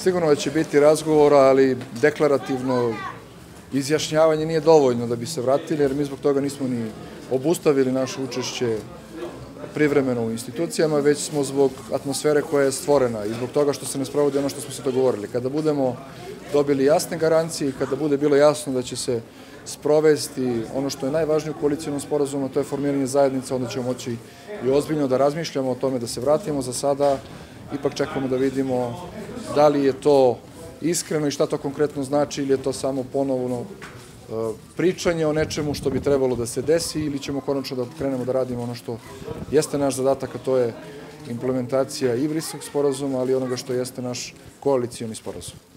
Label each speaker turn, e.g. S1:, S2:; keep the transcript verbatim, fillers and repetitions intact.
S1: Sigurno da će biti razgovora, ali deklarativno izjašnjavanje nije dovoljno da bi se vratili, jer mi zbog toga nismo ni obustavili naše učešće privremeno u institucijama, već smo zbog atmosfere koja je stvorena i zbog toga što se ne sprovodi ono što smo se dogovorili. Kada budemo dobili jasne garancije i kada bude bilo jasno da će se sprovesti ono što je najvažnije u koalicionom sporazumu, to je formiranje zajednica, onda ćemo moći i ozbiljno da razmišljamo o tome da se vratimo. Za sada ipak čekamo da vidimo da li je to iskreno i šta to konkretno znači, ili je to samo ponovno pričanje o nečemu što bi trebalo da se desi, ili ćemo konačno da krenemo da radimo ono što jeste naš zadatak, a to je implementacija i Briselskog sporazuma, ali i onoga što jeste naš koalicioni sporazum.